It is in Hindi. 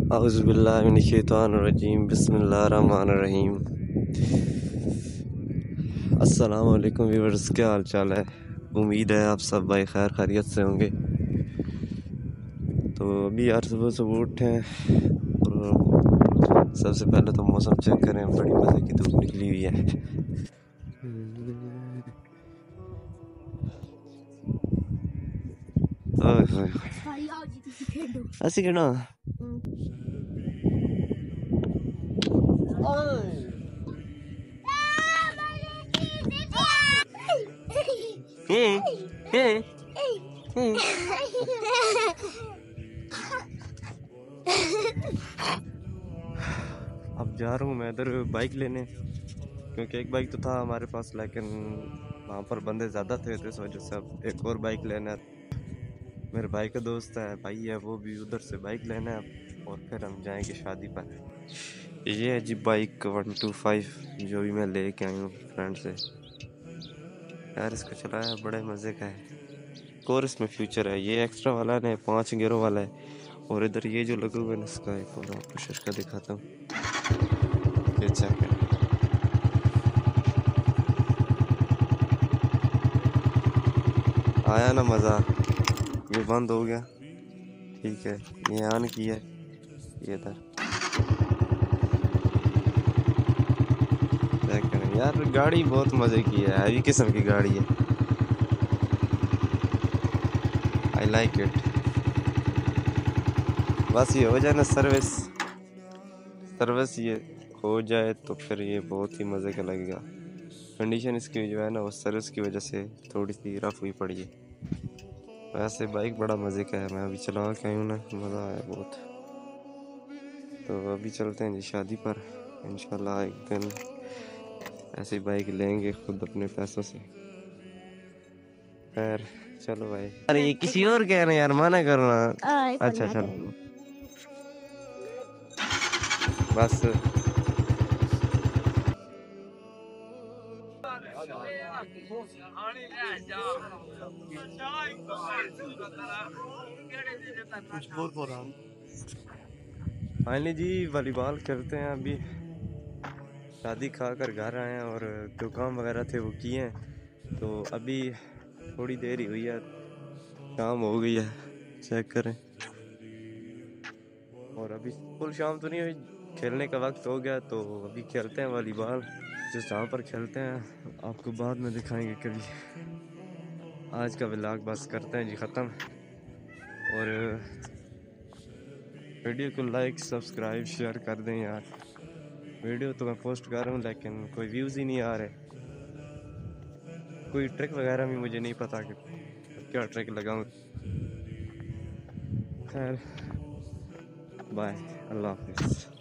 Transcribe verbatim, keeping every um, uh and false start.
औज़ुबिल्लाहिमिनश्शैतानिर्रजीम बिस्मिल्लाहिर्रहमानिर्रहीम। अस्सलाम वालेकुम व्यूअर्स, क्या हाल चाल है। उम्मीद है आप सब भाई खैर खैरियत से होंगे। तो अभी यार सुबह सुबह उठे हैं और सबसे पहले तो मौसम चेक करें, बड़ी मज़े की धूप निकली हुई है। ऐसी कहना अब जा रहा हूँ मैं इधर बाइक लेने, क्योंकि एक बाइक तो था हमारे पास लेकिन वहाँ पर बंदे ज़्यादा थे, तो इस वजह से अब एक और बाइक लेना है। मेरे भाई का दोस्त है, भाई है, वो भी उधर से बाइक लेना है और फिर हम जाएंगे शादी पर। ये है जी बाइक वन टू फाइव जो भी मैं लेके आई हूँ फ्रेंड से। यार इसको चलाया बड़े मज़े का है, और इसमें फ्यूचर है। ये एक्स्ट्रा वाला है, पाँच गियरों वाला है, और इधर ये जो लगा हुआ है ना इसका एक और आपको शर्का दिखाता हूँ, ये चेक है। आया ना मज़ा। ये बंद हो गया, ठीक है, ये ऑन किया, ये इधर चेक करें। यार गाड़ी बहुत मज़े की है, हैवी किस्म की गाड़ी है, आई लाइक इट। बस ये हो जाए ना सर्विस सर्विस ये हो जाए तो फिर ये बहुत ही मज़े का लगेगा। कंडीशन इसकी जो है ना वो सर्विस की वजह से थोड़ी सी रफ हुई पड़ी है। वैसे बाइक बड़ा मज़े का है, मैं अभी चला के आई हूँ ना, मज़ा आया बहुत। तो अभी चलते हैं जी शादी पर, इंशाल्लाह एक दिन ऐसी बाइक लेंगे खुद अपने पैसों से। खैर चलो भाई। अरे ये किसी और कह रहे हैं यार, मना करना। अच्छा चलो बस। फाइनली जी वॉलीबॉल खेलते हैं। अभी शादी खा कर घर आए हैं और जो काम वगैरह थे वो किए हैं। तो अभी थोड़ी देर ही हुई है, शाम हो गई है, चेक करें। और अभी फुल शाम तो नहीं हुई, खेलने का वक्त हो गया। तो अभी खेलते हैं वॉलीबॉल, जिस जहाँ पर खेलते हैं आपको बाद में दिखाएंगे कभी। आज का व्लॉग बस करते हैं जी ख़त्म, और वीडियो को लाइक सब्सक्राइब शेयर कर दें यार। वीडियो तो मैं पोस्ट कर रहा हूँ लेकिन कोई व्यूज़ ही नहीं आ रहे। कोई ट्रिक वगैरह भी मुझे नहीं पता कि क्या ट्रिक लगाऊँ। खैर बाय, अल्लाह हाफिज़।